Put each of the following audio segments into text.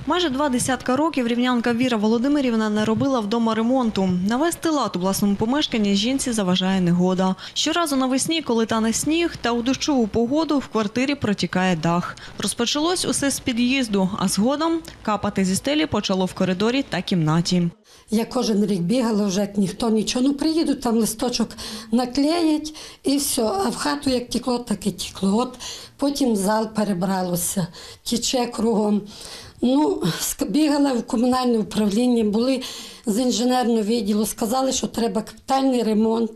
Майже 20 років рівнянка Віра Володимирівна не робила вдома ремонту. Навести лад у власному помешканні жінці заважає негода. Щоразу навесні, коли тане сніг, та у дощову погоду в квартирі протікає дах. Розпочалось усе з під'їзду, а згодом капати зі стелі почало в коридорі та кімнаті. Я кожен рік бігала, вже ніхто нічого, ну приїдуть, там листочок наклеять і все. А в хату як тікло, так і тікло. От потім в зал перебралося, тіче кругом. Ну, бігала в комунальне управління, були з інженерного відділу, сказали, що треба капітальний ремонт,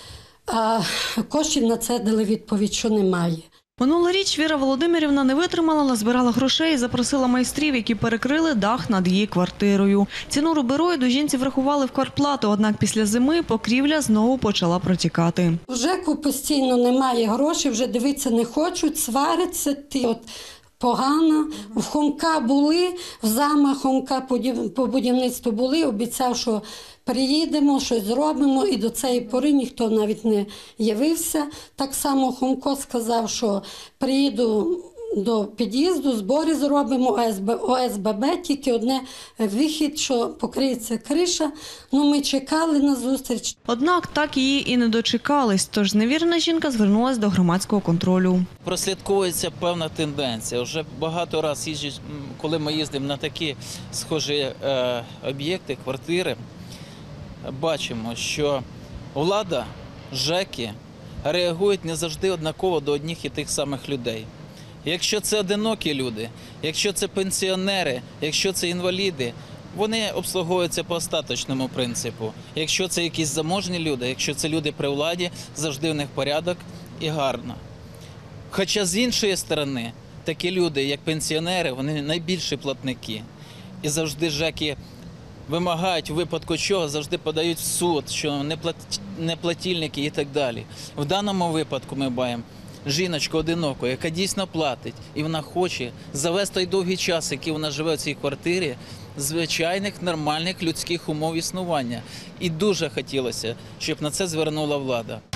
а коштів на це дали відповідь, що немає. Минулоріч Віра Володимирівна не витримала, назбирала грошей і запросила майстрів, які перекрили дах над її квартирою. Ціну рубероїду жінці врахували в квартплату, однак після зими покрівля знову почала протікати. В ЖЕКу постійно немає грошей, вже дивитися не хочуть, сваряться. Погано. В Хомка були, в зама Хомка по будівництву були, обіцяв, що приїдемо, щось зробимо, і до цієї пори ніхто навіть не явився. Так само Хомко сказав, що приїду до під'їзду, збори зробимо, ОСББ, тільки одне вихід, що покриється криша. Ну, ми чекали на зустріч. Однак так її і не дочекались, тож зневірена жінка звернулася до громадського контролю. Прослідковується певна тенденція. Вже багато разів їжджу, коли ми їздимо на такі схожі об'єкти, квартири, бачимо, що влада, ЖЕКи реагують не завжди однаково до одних і тих самих людей. Якщо це одинокі люди, якщо це пенсіонери, якщо це інваліди, вони обслуговуються по остаточному принципу. Якщо це якісь заможні люди, якщо це люди при владі, завжди в них порядок і гарно. Хоча з іншої сторони, такі люди, як пенсіонери, вони найбільші платники. І завжди ЖЕКи вимагають, у випадку чого, завжди подають в суд, що неплатільники і так далі. В даному випадку ми маємо жіночку одиноку, яка дійсно платить, і вона хоче завести той довгий час, який вона живе в цій квартирі, звичайних нормальних людських умов існування. І дуже хотілося, щоб на це звернула влада.